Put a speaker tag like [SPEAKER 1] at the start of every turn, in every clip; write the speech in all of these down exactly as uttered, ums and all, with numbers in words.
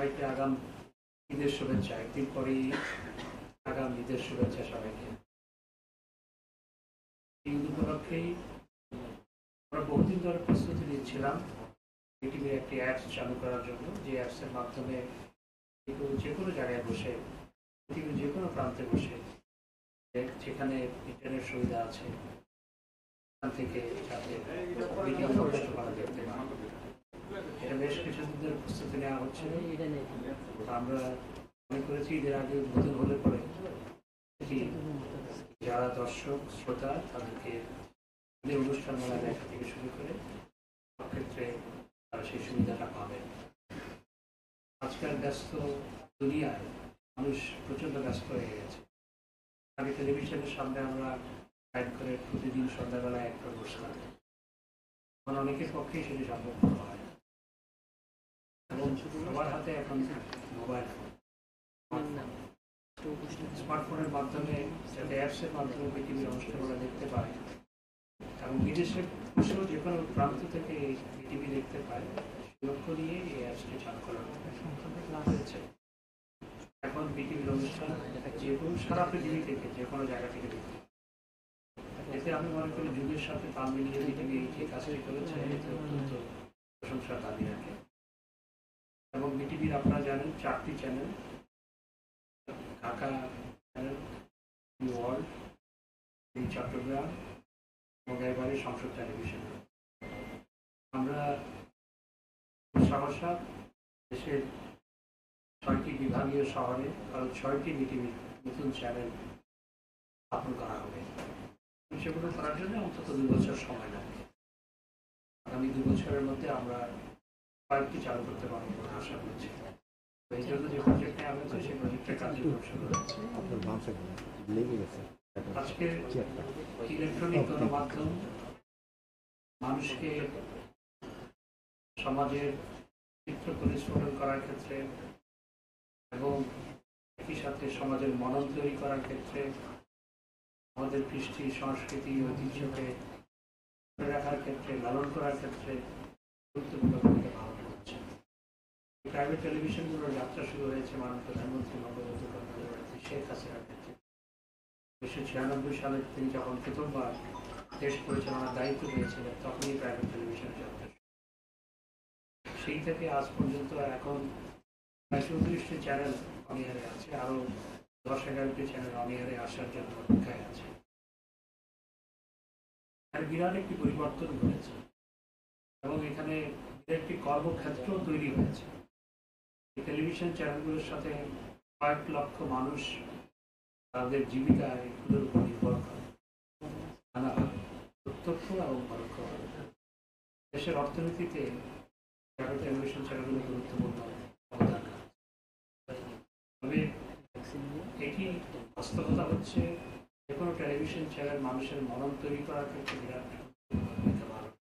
[SPEAKER 1] সবাইকে আগাম ঈদের শুভেচ্ছা। একদিন পরেই আগাম ঈদের শুভেচ্ছা সবাইকে। এই উপলক্ষেই আমরা বহুদিন ধরে প্রস্তুতি নিচ্ছিলাম বিটিভির একটি অ্যাপস চালু করার জন্য, যে অ্যাপসের মাধ্যমে যে কোনো জায়গায় বসে, পৃথিবীর যে কোনো প্রান্তে বসে, যেখানে ইন্টারনেট সুবিধা আছে সেখান থেকে যাতে বিটিভি অনুষ্ঠান দেখতে পান। এটা বেশ কিছুদিন ধরে প্রস্তুতি নেওয়া হচ্ছে। আমরা মনে করেছি ঈদের আগে উদ্বোধন হলে পরে যারা দর্শক শ্রোতা তাদেরকে অনুষ্ঠান মেলা দেখা থেকে শুরু করে সব ক্ষেত্রে তারা সেই সুবিধাটা পাবে। আজকাল ব্যস্ত দুনিয়ায় মানুষ প্রচন্ড ব্যস্ত হয়ে গেছে। আগে টেলিভিশনের সামনে আমরা লাইভ করে প্রতিদিন সন্ধ্যাবেলায় একটা বসলাম, এখন অনেকের পক্ষেই সেটি সম্ভব হয় এবং সবার হাতে এখন মোবাইল ফোন। স্মার্টফোনের মাধ্যমে যাতে অ্যাপসের মাধ্যমে বিটিভির অনুষ্ঠানগুলো দেখতে পায় এবং বিদেশের বসেও যে কোনো প্রান্ত থেকে এই বিটিভি দেখতে পায়, সে লক্ষ্য নিয়ে এই অ্যাপসটি চালু করা হয়েছে। এখন বিটিভির অনুষ্ঠান যে কোনো সারা পৃথিবী থেকে যে কোনো জায়গা থেকে দেখতে, এতে আমি মনে করি যুগের সাথে তাল মিলিয়ে বিটিভি যে কাজটি করেছে এতে অত্যন্ত প্রশংসার দাবি রাখে। এবং বিটিভির আপনারা জানেন চারটি channel, Dhaka channel, world, Chattogram এবং এবারে সংসদ টেলিভিশন। আমরা সহসা দেশের ছয়টি বিভাগীয় শহরে আরো ছয়টি বিটিভির নতুন চ্যানেল স্থাপন করা হবে। সেগুলো করার জন্য অন্তত দুই বছর সময় লাগবে। আগামী দুই বছরের মধ্যে আমরা কয়েকটি চালু করতে পারবো বলে আশা করছি। এই জন্য যে প্রজেক্ট নেওয়া হয়েছে সেই প্রজেক্টের কার্যক্রম শুরু হয়েছে। আজকে ইলেকট্রনিক গণমাধ্যম মানুষকে সমাজের চিত্র পরিস্ফুটন করার ক্ষেত্রে এবং একই সাথে সমাজের মনন তৈরি করার ক্ষেত্রে, আমাদের কৃষ্টি সংস্কৃতি ঐতিহ্যকে ধরে রাখার ক্ষেত্রে, লালন করার ক্ষেত্রে গুরুত্বপূর্ণ ভূমিকা পালন করছে। প্রাইভেট টেলিভিশনগুলোর যাত্রা শুরু হয়েছে মাননীয় প্রধানমন্ত্রী বঙ্গবন্ধু শেখ হাসিনার ক্ষেত্রে। উনিশশো ছিয়ানব্বই সালে তিনি যখন প্রথমবার দেশ পরিচালনার দায়িত্ব পেয়েছিলেন তখনই প্রাইভেট টেলিভিশনের যাত্রা। সেই থেকে আজ পর্যন্ত এখন প্রায় চৌত্রিশটি চ্যানেল অনিহারে আছে, আরো দশ এগারোটি চ্যানেল অনিহারে আসার জন্য অপেক্ষায় আছে। আর বিরাট একটি পরিবর্তন ঘটেছে এবং এখানে একটি কর্মক্ষেত্র তৈরি হয়েছে। টেলিভিশন চ্যানেলগুলোর সাথে কয়েক লক্ষ মানুষ তাদের জীবিকা এগুলোর উপর নির্ভর করে নানাভাবে, প্রত্যক্ষ এবং পরোক্ষভাবে। দেশের অর্থনীতিতে টেলিভিশন চ্যানেলগুলো গুরুত্বপূর্ণ অবদান রাখে। তবে এটি বাস্তবতা হচ্ছে যে কোনো টেলিভিশন চ্যানেল মানুষের মনন তৈরি করার ক্ষেত্রে বিরাট ভূমিকা পালন।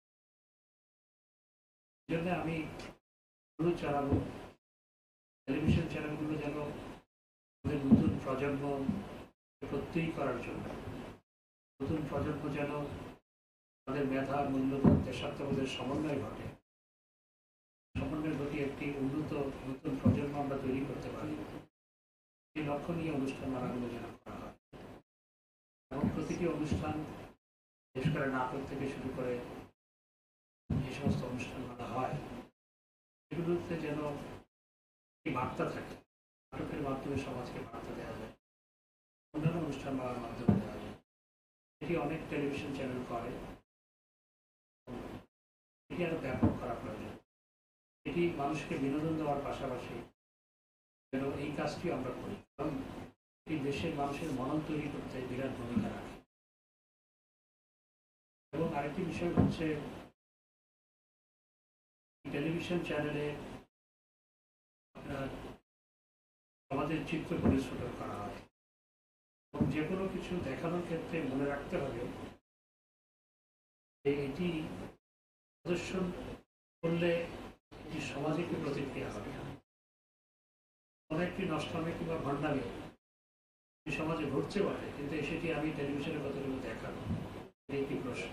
[SPEAKER 1] এই জন্য আমি অনুরোধ জানাবো টেলিভিশন চ্যানেলগুলো যেন আমাদের নতুন প্রজন্ম প্রত্যয়ী করার জন্য, নতুন প্রজন্ম যেন তাদের মেধা, মূল্যবোধ, দেশাত্মবোধের সমন্বয় ঘটে, সমন্বয় ঘটিয়ে একটি উন্নত নতুন প্রজন্ম আমরা তৈরি করতে পারি, এই লক্ষ্য নিয়ে অনুষ্ঠান মালাগুলো যেন করা হয়। এবং প্রতিটি অনুষ্ঠান, বিশেষ করে নাটক থেকে শুরু করে যে সমস্ত অনুষ্ঠান মালা হয় সেগুলোতে যেন একটি বার্তা থাকে। নাটকের মাধ্যমে সমাজকে বার্তা দেওয়া যায়, অন্যান্য অনুষ্ঠান মালার মাধ্যমে দেওয়া যায়। এটি অনেক টেলিভিশন চ্যানেল করে, এটি আরো ব্যাপক করা প্রয়োজন। এটি মানুষকে বিনোদন দেওয়ার পাশাপাশি যেন এই কাজটি আমরা করি, কারণ এই দেশের মানুষের মনন তৈরি করতে বিরাট ভূমিকা রাখে। এবং আরেকটি বিষয় হচ্ছে টেলিভিশন চ্যানেলে আমাদের চিত্র পরিস্ফুটন করা হয় এবং যে কোনো কিছু দেখানোর ক্ষেত্রে মনে রাখতে হবে যে এটি প্রদর্শন করলে সমাজে কি প্রতিক্রিয়া হবে। কোনো একটি নষ্টামে কিংবা ভণ্ডামি সমাজে ঘটতে পারে, কিন্তু সেটি আমি টেলিভিশনে কতটুকু দেখাবো এই কি প্রশ্ন।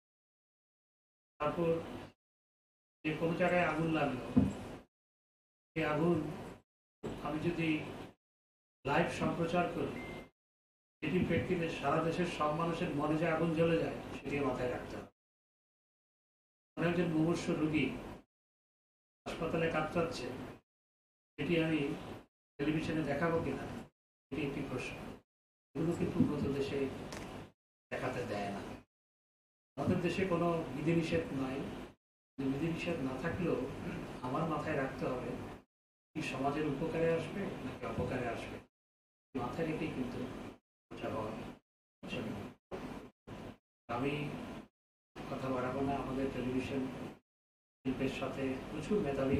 [SPEAKER 1] তারপর যে কোনো জায়গায় আগুন লাগলো, এই আগুন আমি যদি লাইভ সম্প্রচার করি, সেটি প্রেক্ষিতে সারা দেশের সব মানুষের মনে যে আগুন জ্বলে যায় সেটি মাথায় রাখতে হবে। একজন মুমূর্ষু রোগী হাসপাতালে কাতরাচ্ছে, এটি আমি টেলিভিশনে দেখাবো কিনা, এটি একটি প্রশ্ন। এগুলো কিন্তু উন্নত দেশে দেখাতে দেয় না। আমাদের দেশে কোনো বিধিনিষেধ নাই, বিধিনিষেধ না থাকলেও আমার মাথায় রাখতে হবে কি সমাজের উপকারে আসবে নাকি অপকারে আসবে, মাথায় রেখেই কিন্তু আমি কথা বাড়াবো না। আমাদের টেলিভিশন শিল্পের সাথে প্রচুর মেধাবী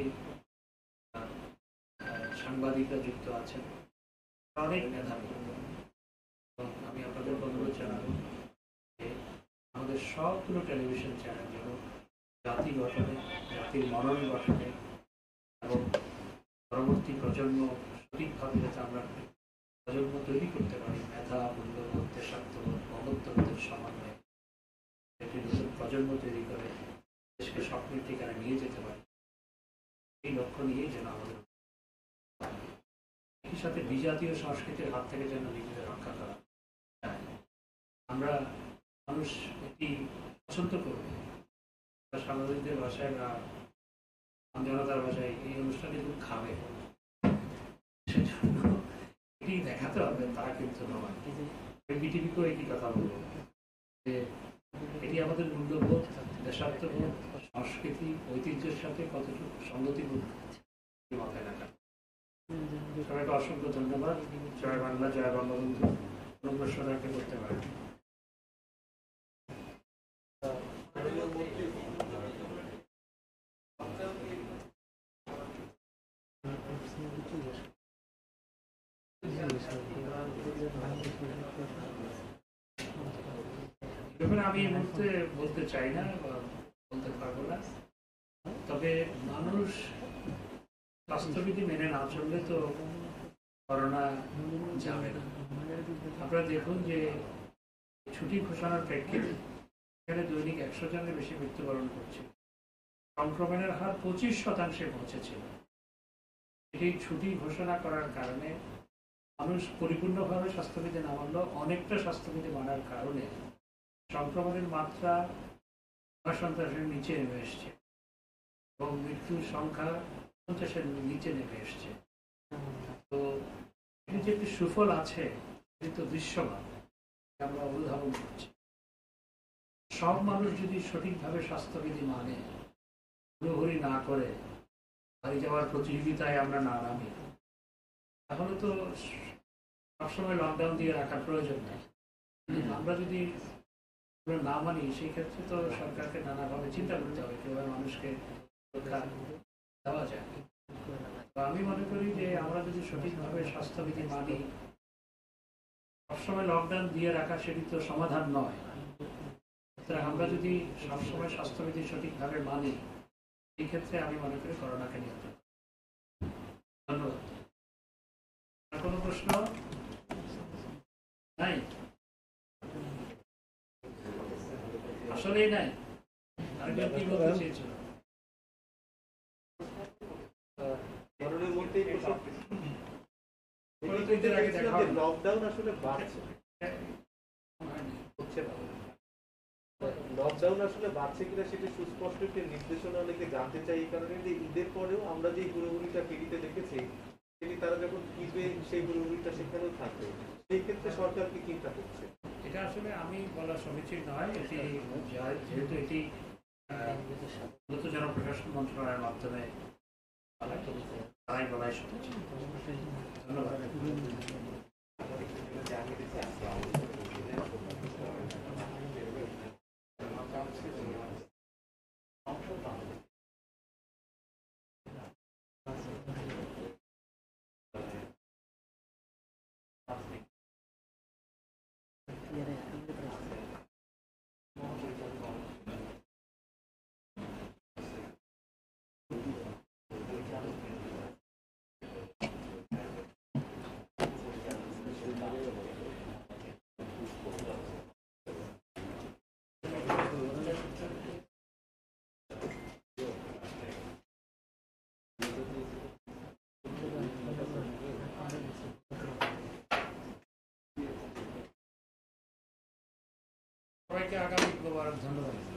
[SPEAKER 1] সাংবাদিকরা যুক্ত আছেন, অনেক মেধাবী। আমি আপনাদের অনুরোধ জানাবো যে আমাদের সবগুলো টেলিভিশন চ্যানেল যেন জাতি গঠনে, জাতির মনন গঠনে এবং পরবর্তী প্রজন্ম সঠিকভাবে যাতে আমরা প্রজন্ম তৈরি করতে পারি, মেধা, মূল্যবোধ, দেশাত্মবোধ, মমত্ববোধের সমন্বয়ে একটি নতুন প্রজন্ম তৈরি করে দেশকে স্বপ্নের ঠিকানা নিয়ে যেতে পারি, এই লক্ষ্য নিয়েই যেন আমাদের একই সাথে বিজাতীয় সংস্কৃতির হাত থেকে যেন নিজেদের রক্ষা করা। আমরা মানুষ একটি পছন্দ করবে, সাংবাদিকদের ভাষায় বা জনতার ভাষায় এই অনুষ্ঠানে খুব খাবে, সেজন্য এটি দেখাতে হবে তা কিন্তু নয়। বিটিভিকেও একই কথা বলবো যে এটি আমাদের মূল্যবোধ, দেশাত্মবোধ, সংস্কৃতি, ঐতিহ্যের সাথে কতটুকু সঙ্গতিপূর্ণ মাথায় রাখা। সবাইকে অসংখ্য ধন্যবাদ। জয় বাংলা, জয় বঙ্গবন্ধু। কোনো প্রশ্ন থাকলে করতে পারেন। আমি এই মুহূর্তে বলতে চাই না বা বলতে পারবো না, তবে মানুষ স্বাস্থ্যবিধি মেনে না চললে তো করোনা যাবে না। আপনারা দেখুন যে ছুটি ঘোষণার প্রেক্ষিতে এখানে দৈনিক একশো জনের বেশি মৃত্যুবরণ করছে, সংক্রমণের হার পঁচিশ শতাংশে পৌঁছেছিল। এটি ছুটি ঘোষণা করার কারণে মানুষ পরিপূর্ণভাবে স্বাস্থ্যবিধি না মানলেও অনেকটা স্বাস্থ্যবিধি মানার কারণে সংক্রমণের মাত্রা সন্ত্রাসের নিচে নেমে এসছে এবং মৃত্যুর সংখ্যা পঞ্চাশের নিচে নেমে এসছে। তো এটি যে একটি সুফল আছে এটি তো দৃশ্যমান, আমরা অনুধাবন করছি। সব মানুষ যদি সঠিকভাবে স্বাস্থ্যবিধি মানে, হুড়োহুড়ি না করে, বাড়ি যাওয়ার প্রতিযোগিতায় আমরা না নামি, তাহলে তো সবসময় লকডাউন দিয়ে রাখার প্রয়োজন নেই। আমরা যদি না মানি সেই ক্ষেত্রে তো সরকারকে নানাভাবে চিন্তা করতে হবে কিভাবে মানুষকে সুরক্ষা দেওয়া যায়। তো আমি মনে করি যে আমরা যদি সঠিকভাবে স্বাস্থ্যবিধি মানি, সবসময় লকডাউন দিয়ে রাখা সেটি তো সমাধান নয়। আমরা যদি সবসময় স্বাস্থ্যবিধি সঠিকভাবে মানি, এই ক্ষেত্রে আমি মনে করি করোনাকে নিয়ন্ত্রণ। ধন্যবাদ। আর কোনো প্রশ্ন নাই? আসলেই নাই? আরেকজন কি বলতে চেয়েছিল?
[SPEAKER 2] লকডাউন আসলে বাড়ছে, লকডাউন আসলে বাড়ছে কিনা সেটা সুস্পষ্ট একটি নির্দেশনা অনেকে জানতে চাই। এই কারণে যে ঈদের পরেও আমরা যে হুড়োহুড়িটা টিভিতে দেখেছি, সেটি তারা যখন ঈদে সেই হুড়োহুড়িটা সেখানেও থাকবে, সেই ক্ষেত্রে সরকার কি চিন্তা করছে?
[SPEAKER 1] এটা আসলে আমি বলা সমীচীন নয়। এটি যেহেতু এটি দ্রুত জনপ্রশাসন মন্ত্রণালয়ের মাধ্যমে তারাই বলাই শুনেছি। ধন্যবাদ। সবাইকে আগামী মোবারক, ধন্যবাদ।